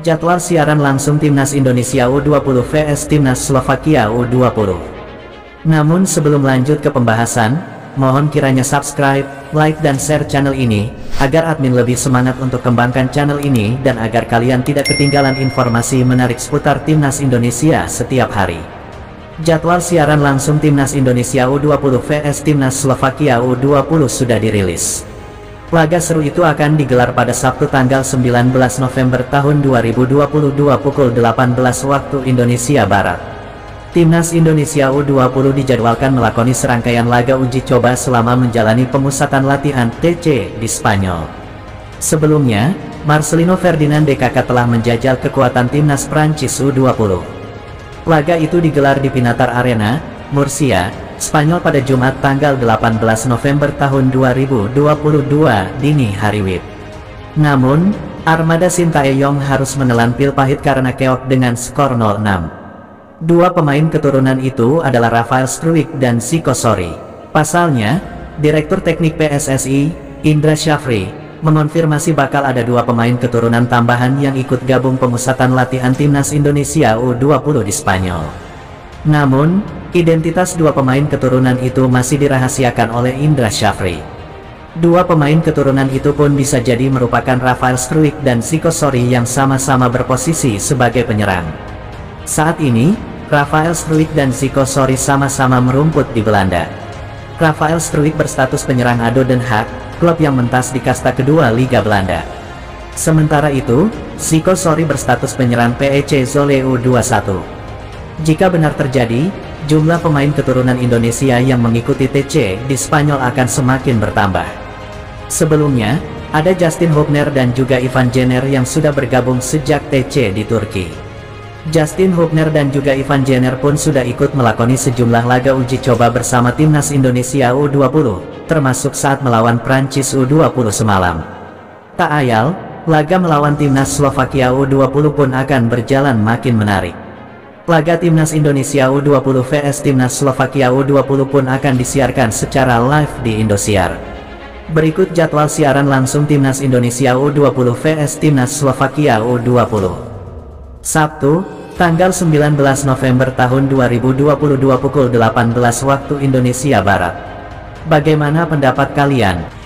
Jadwal siaran langsung Timnas Indonesia U20 vs Timnas Slovakia U20. Namun sebelum lanjut ke pembahasan, mohon kiranya subscribe, like dan share channel ini, agar admin lebih semangat untuk kembangkan channel ini dan agar kalian tidak ketinggalan informasi menarik seputar Timnas Indonesia setiap hari. Jadwal siaran langsung Timnas Indonesia U20 vs Timnas Slovakia U20 sudah dirilis. Laga seru itu akan digelar pada Sabtu tanggal 19 November tahun 2022 pukul 18 waktu Indonesia Barat. Timnas Indonesia U20 dijadwalkan melakoni serangkaian laga uji coba selama menjalani pemusatan latihan TC di Spanyol. Sebelumnya, Marcelino Ferdinand DKK telah menjajal kekuatan Timnas Prancis U20. Laga itu digelar di Pinatar Arena, Murcia, Spanyol pada Jumat tanggal 18 November tahun 2022 dini hari WIB. Namun, armada Sintayong harus menelan pil pahit karena keok dengan skor 0-6. Dua pemain keturunan itu adalah Rafael Struijk dan Zico Sori. Pasalnya, Direktur Teknik PSSI, Indra Syafri, mengonfirmasi bakal ada dua pemain keturunan tambahan yang ikut gabung pemusatan latihan Timnas Indonesia U20 di Spanyol. Namun, identitas dua pemain keturunan itu masih dirahasiakan oleh Indra Syafri. Dua pemain keturunan itu pun bisa jadi merupakan Rafael Struijk dan Zico Sori yang sama-sama berposisi sebagai penyerang. Saat ini, Rafael Struijk dan Zico Sori sama-sama merumput di Belanda. Rafael Struijk berstatus penyerang ADO Den Haag, klub yang mentas di kasta kedua Liga Belanda. Sementara itu, Zico Sori berstatus penyerang PEC Zwolle U21. Jika benar terjadi, jumlah pemain keturunan Indonesia yang mengikuti TC di Spanyol akan semakin bertambah. Sebelumnya, ada Justin Hubner dan juga Ivan Jenner yang sudah bergabung sejak TC di Turki. Justin Hubner dan juga Ivan Jenner pun sudah ikut melakoni sejumlah laga uji coba bersama Timnas Indonesia U20, termasuk saat melawan Prancis U20 semalam. Tak ayal, laga melawan Timnas Slovakia U20 pun akan berjalan makin menarik. Laga Timnas Indonesia U20 vs Timnas Slovakia U20 pun akan disiarkan secara live di Indosiar. Berikut jadwal siaran langsung Timnas Indonesia U20 vs Timnas Slovakia U20. Sabtu, tanggal 19 November tahun 2022 pukul 18 waktu Indonesia Barat. Bagaimana pendapat kalian?